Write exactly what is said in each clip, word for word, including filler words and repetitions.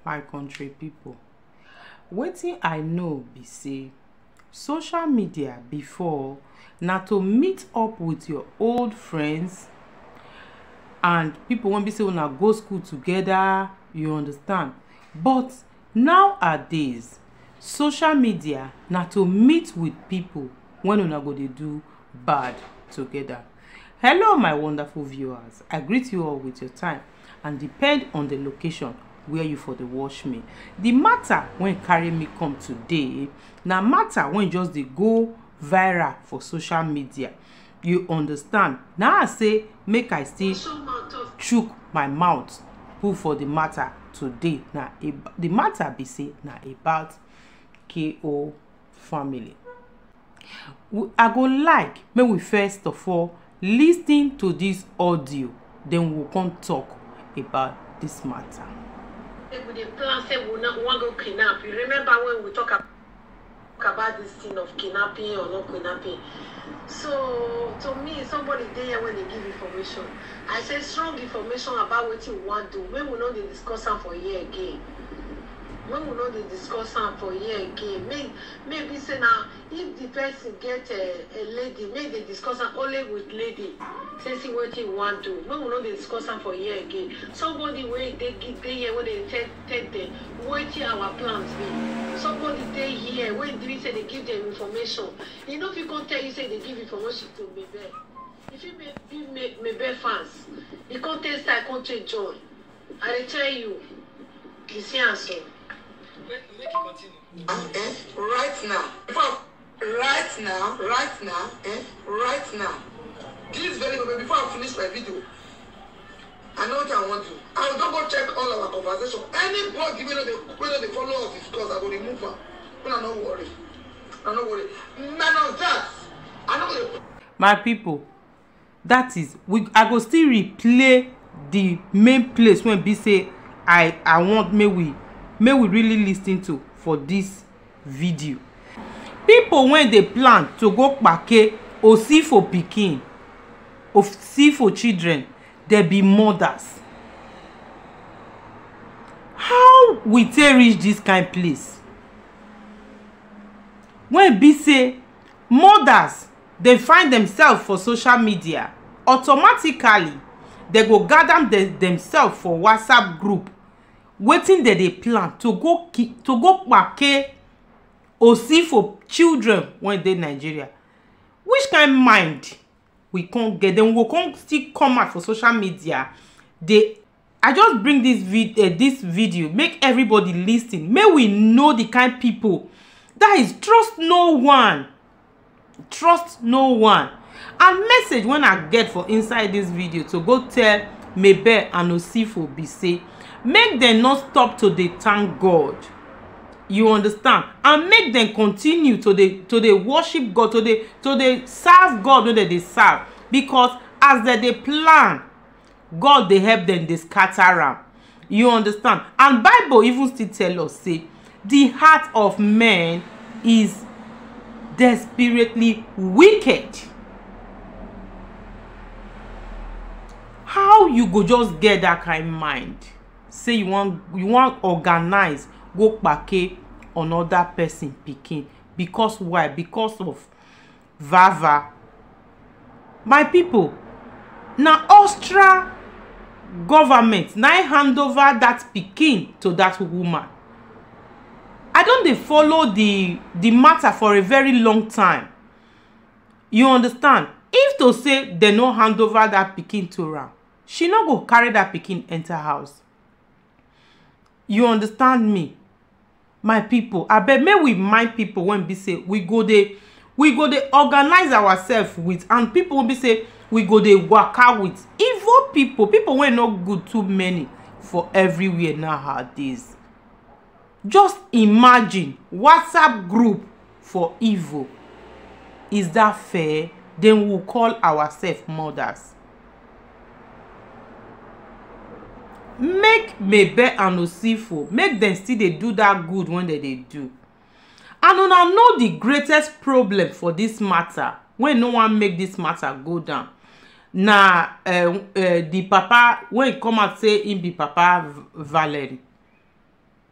my country people. Wetin I know be say social media before na to meet up with your old friends and people when be say una go school together, you understand. But nowadays social media na to meet with people when una go dey do bad together. Hello my wonderful viewers, I greet you all with your time and depend on the location where you for the watch me. The matter when carry me come today na matter when just dey go viral for social media. You understand. Now I say make I still chook my mouth put for the matter today. Now the matter be say na about K O family. I go like may we first of all listen to this audio, then we'll come talk about this matter. With the plan say we not want to kidnap. You remember when we talk about this thing of kidnapping or not kidnapping? So to me, somebody there when they give information, I say strong information about what you want to do. When we know they discuss them for a year again. When we know they discuss them for a year again, maybe maybe say now if the person get a, a lady, maybe they discuss them only with lady. Say see what you want to. When we know they discuss them for a year again, somebody where they give they here when they take take them, what our plans be. Somebody they here when they say they give them information. You know if you can't tell you say they give information to Mebe. If you be Mebe fans, you can't tell that country joy. I tell you, you see answer. Make it continue. Eh? Right now. Right now. Right now. Eh? Right now. This very moment, before I finish my video, I know what I want to. I will double check all our conversation. Any blog even though they whether they follow us discuss, I will remove her. But I'm not worried. I'm not worried. Man of that. I know. My people, that is we I go still replay the main place when be say I I want may we may we really listen to for this video. People when they plan to go kpake or see for pikin or see for children, there be mothers. How we take reach this kind of place? When be say mothers they find themselves for social media, automatically they go gather them, themselves for WhatsApp group waiting that they plan to go to go kpake or see for children when they Nigeria. Which kind of mind we can't get? Then we can't still come out for social media. They I just bring this vid uh, this video make everybody listen. May we know the kind of people that is trust no one. Trust no one. And message when I get for inside this video to go tell Mebe and Osifo be say make them not stop to the thank God. You understand? And make them continue to the to the worship God, to the to the serve God when they serve. Because as they, they plan, God they help them, they scatter am. You understand? And Bible even still tell us say the heart of man is desperately wicked. How you go just get that kind of mind? Say you want you want organize go kpake another person pikin because why? Because of vava. My people, now Austria government now hand over that pikin to that woman. I don't they follow the the matter for a very long time. You understand? If to say they no hand over that pikin to her, she not go carry that pikin enter house. You understand me? My people, I bet may we mind people when be say we go they we go they organize ourselves with, and people will be say we go they work out with evil people. People were not good too many for everywhere nowadays. Just imagine WhatsApp group for evil. Is that fair? Then we'll call ourselves mothers. Make Mebe and Osifo, make them still they do that good when they, they do. And una know the greatest problem for this matter when no one make this matter go down. Na uh, uh, the papa when he come out say him be Papa Valerie.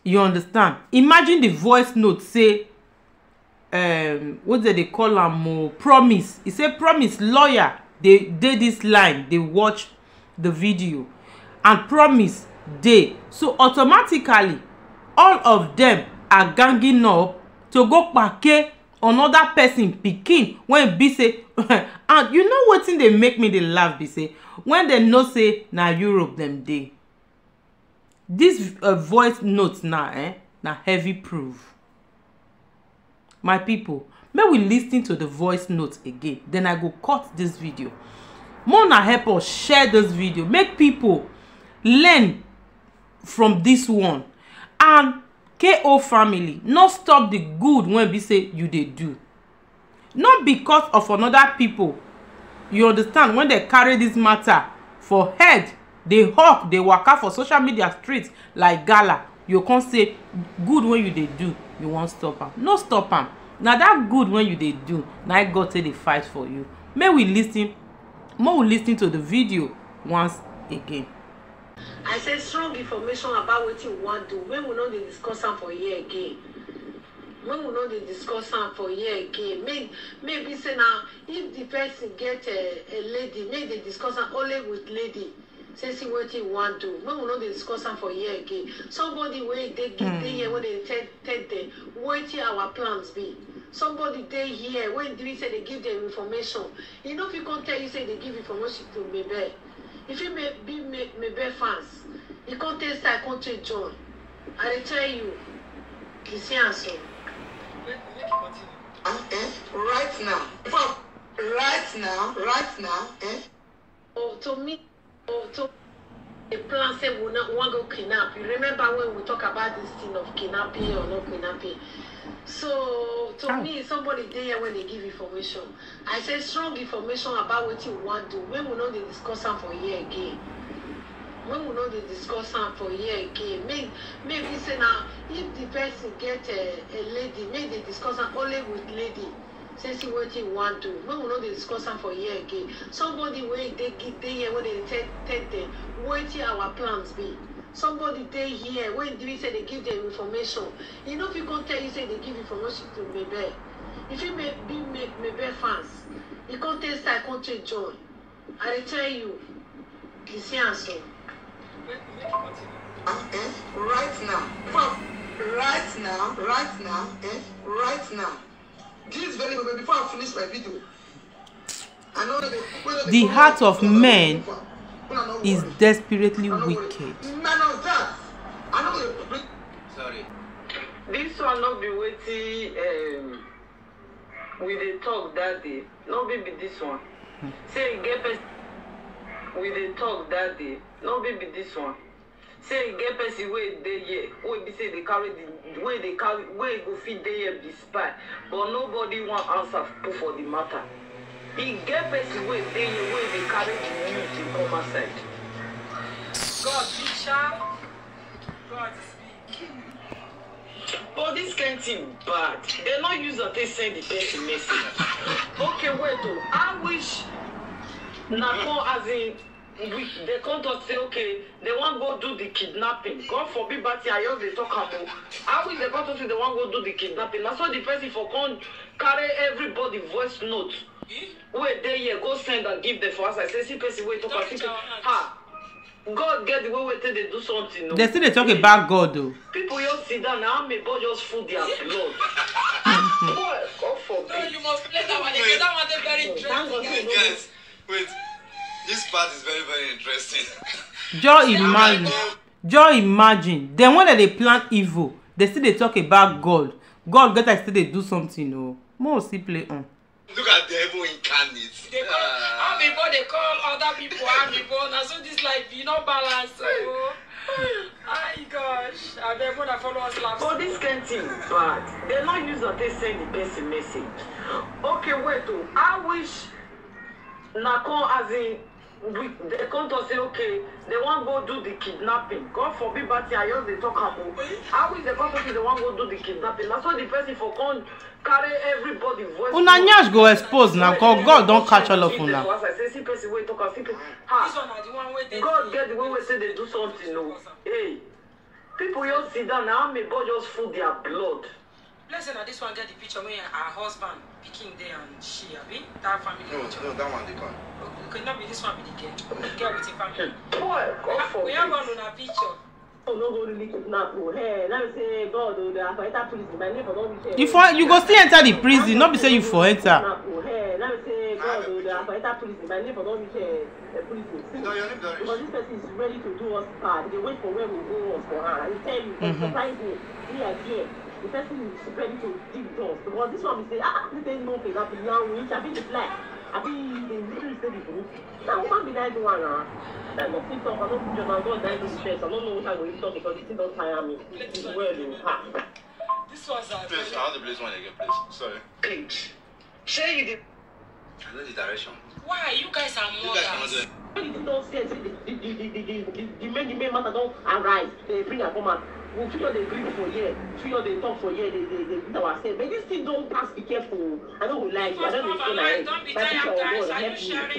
You understand? Imagine the voice note say um what do they call am o promise. He say promise lawyer they dey this line, they watch the video and promise dey. So automatically all of them are ganging up to go kpake another person pikin when be say and you know wetin dey make me dey laugh be say when they know say na Europe them dey. This uh, voice note now eh na heavy proof. My people, may we listen to the voice note again, then I go cut this video. More na help us share this video, make people learn from this one. And K O family, not stop the good when we say you dey do. Not because of another people. You understand, when they carry this matter for head, they hawk, they waka for social media streets like gala. You can't say good when you dey do, you won't stop am. No stop am. Now that good when you dey do, now God say they fight for you. May we listen, more we listen to the video once again. I say strong information about what you want to do. When we know they discuss am for here again. When we know they discuss am for here again. Maybe maybe say now if the person get a, a lady, maybe they discuss am only with lady. Say see what you want to. When we know they discuss am for here again. Somebody where they give mm. they here when they tell tell them what our plans be. Somebody they here when they say they give them information. You know if you can't tell you say they give information to Mebe. If you may be Mebe fans, you can't tell I can't take joy. I tell you, Christian so. Eh? Right now. Right now, right now, eh? Oh, to me, oh, to the plan say we not want to go kidnap. You remember when we talk about this thing of kidnapping or not kidnapping? So to oh. me, somebody there when they give information, I say strong information about what you want to do. When we know they discuss them for here again. When we know they discuss them for here again, maybe maybe say now if the person get a, a lady, maybe they discuss them only with lady. Say see what you want to. When we know they discuss them for here again. Somebody where they give they here when they tell tell them what our plans be. Somebody they here when they say they give them information. You know if you can't tell you say they give information to Mebe. If you may be Mebe fans, you can't tell I can't take joy. I tell you, Christian so. Eh? Right now. Right now, right now, eh? Right now. This very moment before I finish my video. I know that the heart of man is desperately wicked. None of that. I know. Sorry. This one not be waiting um with the talk that day. Not be this one. Say get person with the talk that day. Not be this one. Say get person where they here. Where be say they carry the way they carry where go feed they here be spy. But nobody want answer for the matter. He get person where they here where they carry the news in come outside. God be sharp. God speak. But this kind of thing bad. They not use that they send the person message. Okay, wait though. I wish Nako as in we they come to say okay, they want go do the kidnapping. God forbid, but I hear they talk about. I wish they come to say they want go do the kidnapping. That's why the person for come carry everybody voice note. Where they here go send and give them for us. I say see person wait talk about ha. God get the way where they do something. No? They still they talk about God though. People just sit down now, may God just food their blood. Boy, God forbid. No, you must play that one. Wait, that one is very interesting. Guys, wait. This part is very, very interesting. Just imagine. Just imagine. Then when they plan evil, they still they talk about God. God get I still they do something. No, more see play on. Look at the devil incarnate. They call uh, people they call other people people. Now so this life you know balance. Oh my gosh. And then when I follow us last. For this kind of thing bad. They not use that they send the best message. Okay, wait though. I wish Nako as in we they come to say okay, they want go do the kidnapping. God forbid, but I hear they talk about. I wish they come to say they want go do the kidnapping. That's why the person for come carry everybody voice. Una nyash go expose now, cause God don't catch all of una. I say see person wait talk, see person. Ha. God get the way we say they do something. No, hey. People just sit down now, may God just fool their blood. Let's say now this one get the picture when her husband picking there and she, abi that family. No, picture. no, that one they come. Okay, could not be this one be the girl. The girl with the family. Boy, God We forbid. have one on a picture. Oh, no go really kidnap you. Hey, let me say God, oh, they are for enter prison. My neighbor don't be You for you go still enter the prison, not be say you for enter. Hey, let me say God, oh, they are for enter prison. My neighbor don't be a prison. No, your name Darish. Because this person is ready to do us bad. They wait for where we go us for her. I will tell you, mm-hmm. surprise me. Me are here. The person is ready to dig us. Because this one we say, ah, this ain't no thing. I've been young, which I've been the black. I've been the little steady group. Now, woman be like one, ah. I'm not fit talk. I don't put your man. God die to the stress. I don't know what I'm going to talk because this thing don't tire me. It's well in ha. This was a Please, I want to place one again, please. Sorry. Page. Share you the. I know the direction. why you guys are You guys cannot mothers? do it. When you don't say the the the the the the the main the main matter don't arise. They bring a come out. We figure they agree for year. Figure they talk for year. They they they do ourselves. But this thing don't pass. Be careful. I don't lie. I don't know Mama, don't be my tired, picture guys. will Are you help me. sharing?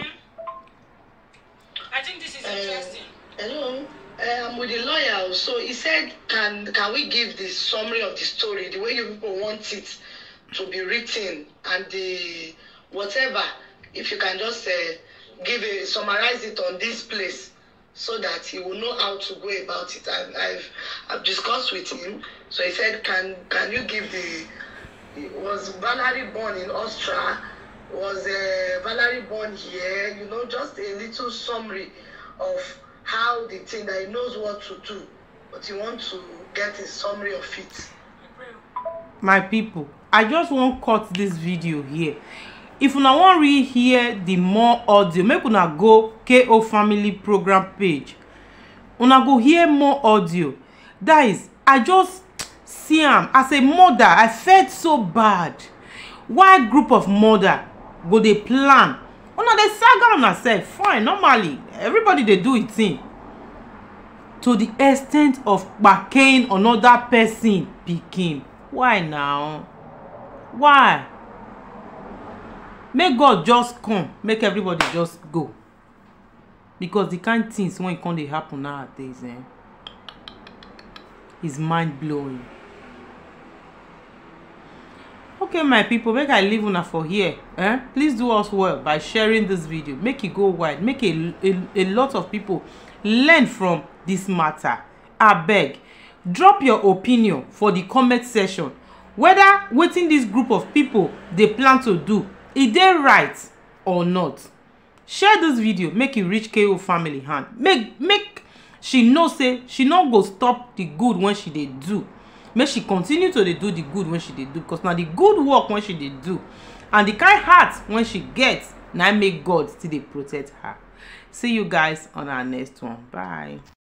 I think this is interesting. Hello, um, with the lawyer. So he said, can can we give the summary of the story, the way you people want it to be written, and the whatever. If you can just uh, give a summarize it on this place, so that he will know how to go about it. And I've I've discussed with him. So he said, can can you give the was Valerie born in Austria? Was uh, Valerie born here? You know, just a little summary of how the thing that he knows what to do, but he wants to get a summary of it. My people, I just won't cut this video here. If una wan read hear the more audio, make una go K O Family Program page. Una go hear more audio. That is, I just see am as a mother. I felt so bad. Why group of mother go dey plan? Una dey saga una sef. Fine, normally everybody dey do it thing. To the extent of kpakein another person pikin. Why now? Why? Make God just come, make everybody just go. Because the kind things when it come dey happen nowadays, eh, is mind blowing. Okay, my people, make I leave una for here. Eh? Please do us well by sharing this video. Make it go wide. Make a, a, a lot of people learn from this matter. Abeg, drop your opinion for the comment section. Whether wetin this group of people they plan to do, is they right or not. Share this video, make it reach K O family hand. Make make she know say she not go stop the good when she dey do. Make she continue to dey do the good when she dey do, because now the good work when she dey do, and the kind heart when she gets, now make God still dey protect her. See you guys on our next one. Bye.